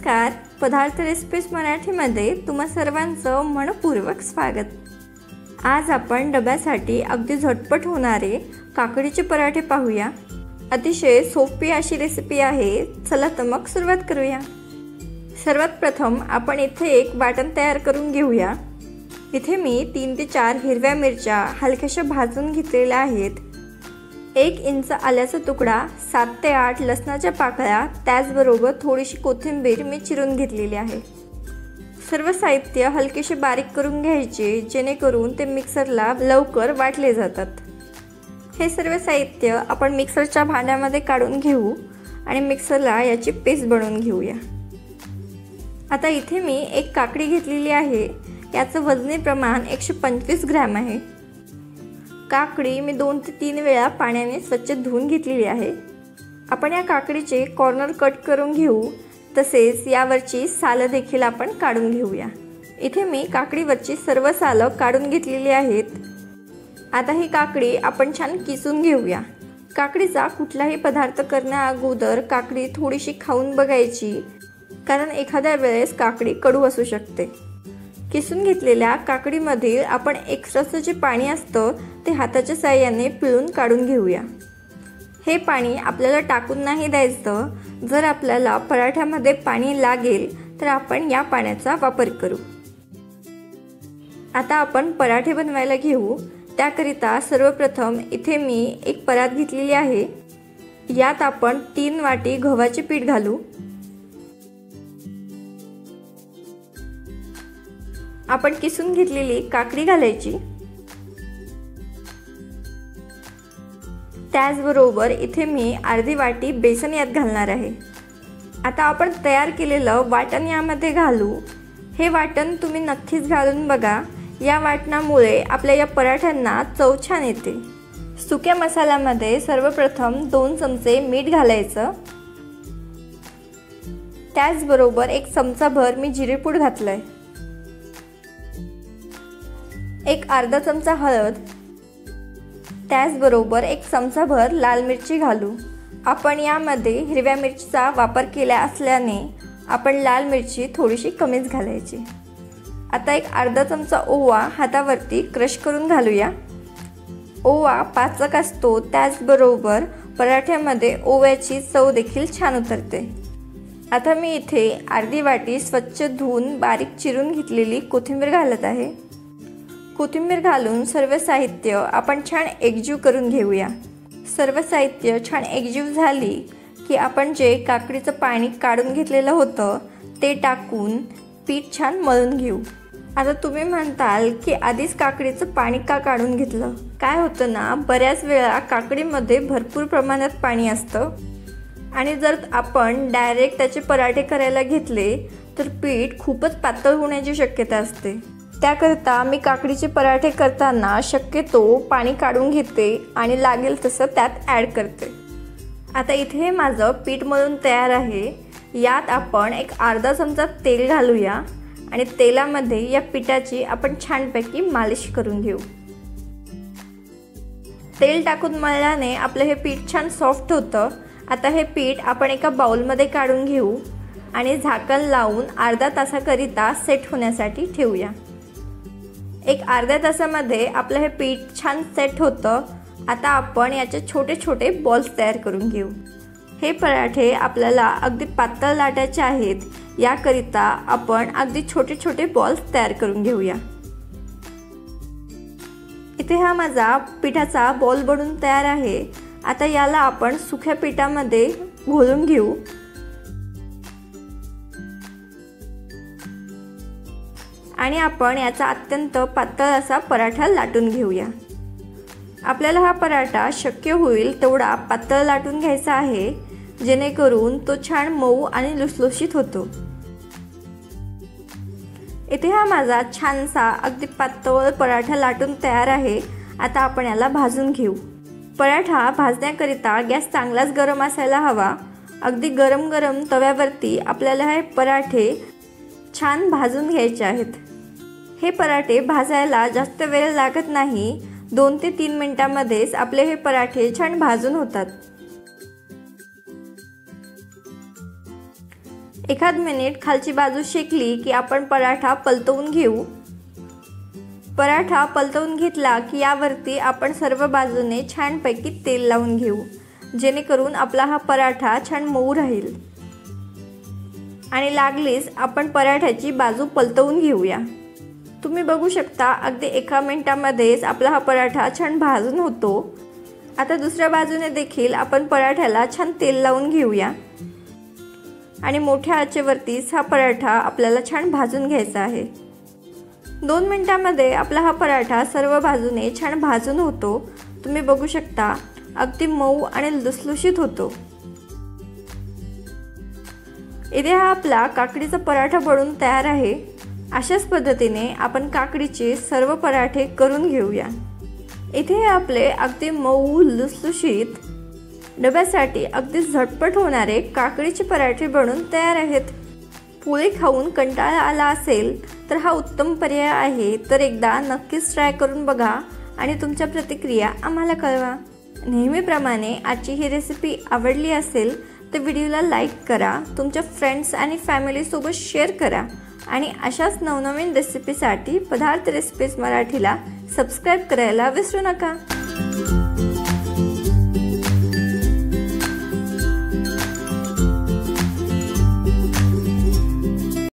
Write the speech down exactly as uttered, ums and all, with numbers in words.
नमस्कार, पदार्थ रेसिपीज मराठीमध्ये तुम्हा सर्वांचं मनपूर्वक स्वागत। आज आपण डब्यासाठी अगदी झटपट होणारे काकडीचे पराठे पाहूया। अतिशय सोपी अशी रेसिपी आहे। चला तर मग सुरुवात करूया। सर्वात प्रथम आपण इथे एक वाटण तयार करून घेऊया। इथे मी तीन ते चार हिरव्या मिरच्या हलक्याशा भाजून घेतलेल्या आहेत। एक इंच आल्याचा तुकडा, सात ते आठ लसणाच्या पाकळ्या, त्याचबरोबर थोडीशी कोथिंबीर मी चिरून घेतलेली आहे। सर्व साहित्य हलकेसे बारीक करून घ्यायचे जेणेकरून ते मिक्सरला लवकर वाटले जातात। हे सर्व साहित्य आपण मिक्सरच्या भांड्यामध्ये काढून घेऊ आणि मिक्सरला याची पेस्ट बनवून घेऊया। आता इथे मी एक काकडी घेतलेली आहे। याचं वजनी प्रमाण एकशे पंचवीस ग्रॅम आहे। काकडी मी दोन ते तीन वेळा पाण्याने स्वच्छ धुवून घेतलेली आहे। आपण या काकडीचे कॉर्नर कट करून घेऊ, तसेच यावरची सालं देखील आपण काढून घेऊया। इथे मी काकडीवरची सर्व सालं काढून घेतलेली आहेत। आता ही काकडी आपण छान किसून घेऊया। काकडीचा कुठलाही पदार्थ करण्या अगोदर काकडी थोडीशी खाऊन बघायची, कारण एखाद्या वेळेस काकडी कडू असू शकते। किसून घेतलेल्या काकडीमध्ये आपण एक्स्ट्राचं जे पाणी असतं ते हाताच्या साहाय्याने पिळून काढून घेऊया। हे पाणी आपल्याला टाकून नाही द्यायचं। जर आपल्याला पराठ्यामध्ये पाणी लागेल तर आपण या पाण्याचा वापर करू। आता आपण पराठे बनवायला घेऊ। त्याकरिता सर्वप्रथम इथे मी एक परात घेतलेली आहे। यात आपण तीन वाटी गव्हाचे पीठ घालू। आपण किसून घेतलेली काकडी घालायची। त्याचबरोबर इथे मी अर्धी वाटी बेसन यात घालणार आहे। आता आपण तयार केलेलं वाटण यामध्ये घालू। हे वाटण तुम्ही नक्कीच घालून बघा। या वाटणामुळे आपल्या या पराठ्यांना चव छान येते। सुक्या मसाल्यामध्ये सर्वप्रथम दोन चमचे मीठ घालायचं। त्याचबरोबर एक चमचाभर मी जिरेपूड घातलंय। एक अर्धा चमचा हळद, त्याचबरोबर एक चमचाभर लाल मिरची घालू। आपण यामध्ये हिरव्या मिरचीचा वापर केला असल्याने आपण लाल मिरची थोडीशी कमीच घालायची। आता एक अर्धा चमचा ओवा हातावरती क्रश करून घालूया। ओवा पाचक असतो, त्याचबरोबर पराठ्यामध्ये ओव्याची चव देखील छान उतरते। आता मी इथे अर्धी वाटी स्वच्छ धुवून बारीक चिरून घेतलेली कोथिंबीर घालत आहे। कोथिंबीर घालून सर्व साहित्य आपण छान एकजीव करून घेऊया। सर्व साहित्य छान एकजीव झाली की आपण जे काकडीचं पाणी काढून घेतलेलं होतं ते टाकून पीठ छान मळून घेऊ। आता तुम्ही म्हणताल की आधीच काकडीचं पाणी का काढून घेतलं? काय होतं ना, बऱ्याच वेळा काकडीमध्ये भरपूर प्रमाणात पाणी असतं आणि जर आपण डायरेक्ट त्याचे पराठे करायला घेतले तर पीठ खूपच पातळ होण्याची शक्यता असते। त्याकरता मी काकडीचे पराठे करताना शक्यतो पाणी काढून घेते आणि लागेल तसं त्यात ॲड करते। आता इथे माझं पीठ मळून तयार आहे। यात आपण एक अर्धा चमचा तेल घालूया आणि तेलामध्ये या पिठाची आपण छानपैकी मालिश करून घेऊ। तेल टाकून मळल्याने आपलं हे पीठ छान सॉफ्ट होतं। आता हे पीठ आपण एका बाउलमध्ये काढून घेऊ आणि झाकण लावून अर्धा तासाकरिता सेट होण्यासाठी ठेवूया। एक अर्ध्या तासामध्ये आपलं हे पीठ छान सेट होतं। आता आपण याचे छोटे छोटे बॉल्स तयार करून घेऊ। हे पराठे आपल्याला अगदी पातळ लाटायचे आहेत। याकरिता आपण अगदी छोटे छोटे बॉल्स तयार करून घेऊया। इथे हा माझा पिठाचा बॉल बनून तयार आहे। आता याला आपण सुक्या पिठामध्ये घोळून घेऊ। आणि आपण याचा अत्यंत पातळ असा पराठा लाटून घेऊया। आपल्याला हा पराठा शक्य होईल तेवढा पातळ लाटून घ्यायचा आहे, जेणेकरून तो छान मऊ आणि लुसलुशीत होतो। इथे हा माझा छानसा अगदी पातळ पराठा लाटून तयार आहे। आता आपण याला भाजून घेऊ। पराठा भाजण्याकरिता गॅस चांगलाच गरम असायला हवा। अगदी गरम गरम तव्यावरती आपल्याला हे पराठे छान भाजून घ्यायचे आहेत। हे पराठे भाजायला जास्त वेळ लागत नाही। दोन ते तीन मिनिटांमध्येच आपले हे पराठे छान भाजून होतात। एखाद मिनिट खालची बाजू शेकली की आपण पराठा पलटवून घेऊ। पराठा पलटवून घेतला की यावरती आपण सर्व बाजूने छानपैकी तेल लावून घेऊ, जेणेकरून आपला हा पराठा छान मऊ राहील। आणि लागलीच आपण पराठ्याची बाजू पलटवून घेऊया। तुम्ही बघू शकता अगदी एका मिनिटामध्येच आपला हा पराठा छान भाजून होतो। आता दुसऱ्या बाजूने देखील आपण पराठ्याला छान तेल लावून घेऊया आणि मोठ्या आचेवरतीच हा पराठा आपल्याला छान भाजून घ्यायचा आहे। दोन मिनिटांमध्ये आपला हा पराठा सर्व बाजूने छान भाजून होतो। तुम्ही बघू शकता अगदी मऊ आणि लुसलुशीत होतो। इथे हा आपला काकडीचा पराठा बनून तयार आहे। अशाच पद्धतीने आपण काकडीचे सर्व पराठे करून घेऊया। इथे आपले अगदी मऊ लुसलुशीत डब्यासाठी अगदी झटपट होणारे काकडीचे पराठे बनून तयार आहेत। पोळी खाऊन कंटाळा आला असेल तर हा उत्तम पर्याय आहे। तर एकदा नक्कीच ट्राय करून बघा आणि तुमच्या प्रतिक्रिया आम्हाला कळवा। नेहमीप्रमाणे आजची ही रेसिपी आवडली असेल तर व्हिडिओला लाईक करा, तुमच्या फ्रेंड्स आणि फॅमिलीसोबत शेअर करा आणि अशाच नवनवीन रेसिपीसाठी पदार्थ रेसिपीज मराठीला सबस्क्राईब करायला विसरू नका।